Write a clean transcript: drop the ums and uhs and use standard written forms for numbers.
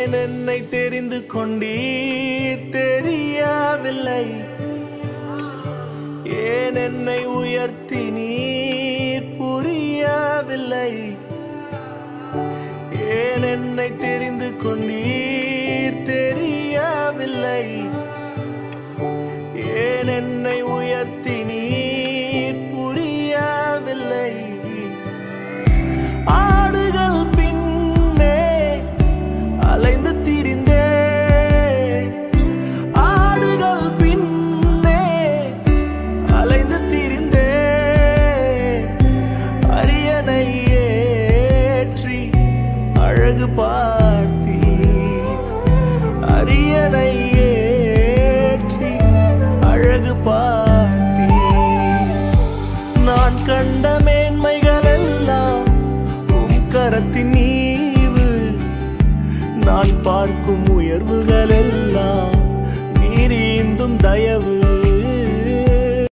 ஏன் என்னை தெரிந்து கொண்டீர் தெரியவில்லை ஏன் என்னை உயர்த்தினீர் புரியவில்லை ஏன் என்னை தெரிந்து கொண்டீர் தெரியவில்லை ஏன் என்னை உயர்த்தினீர் புரியவில்லை ஆடுகள் பின்னே அலைந்து திரிந்தே ஆடுகள் பின்னே அலைந்து திரிந்தே அரியணை ஏற்றி அழகு பார்த்தீ அரியணை ஏற்றி அழகு பார்த்தீ நான் கண்ட மேன்மைகள் எல்லாம் உம் கரத்தின் ஈவு நான் பார்க்கும் உயர்வுகள் எல்லாம்